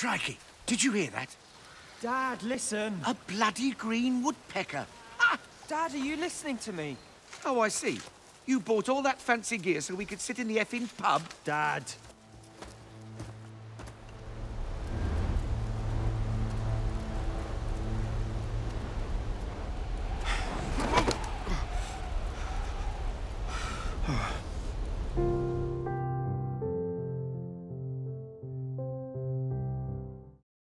Crikey, did you hear that? Dad, listen. A bloody green woodpecker. Dad, are you listening to me? Oh, I see. You bought all that fancy gear so we could sit in the effing pub? Dad.